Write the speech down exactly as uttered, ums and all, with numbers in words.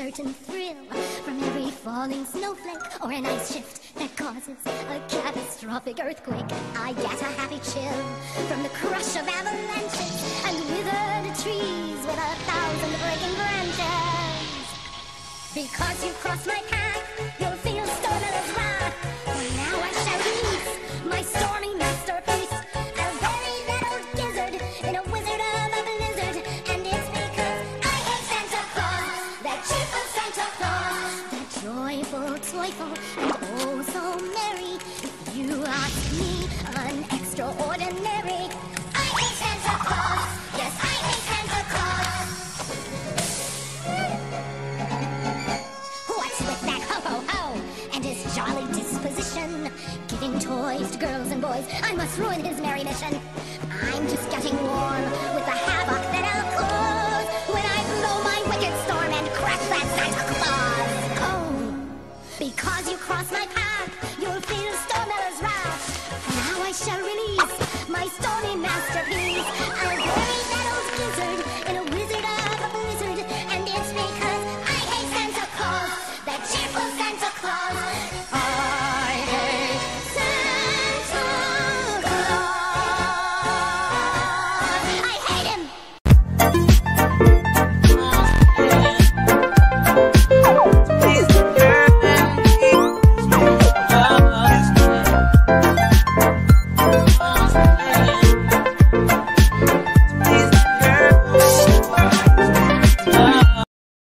certain thrill from every falling snowflake or an ice shift that causes a catastrophic earthquake. I get a happy chill from the crush of avalanches and withered trees with a thousand breaking branches. Because you cross my path, you'll feel Stormiller's wrath. For now I shall release my stormy masterpiece, a very little gizzard in a wizard of a blizzard. And it's because I hate Santa Claus, that cheerful Santa Claus, that joyful, toyful, and oh so merry. If you ask me, an extraordinary. I hate Santa Claus, yes I hate Santa Claus. What's with that ho-ho-ho and his jolly disposition, giving toys to girls and boys? I must ruin his merry mission. I'm just getting warm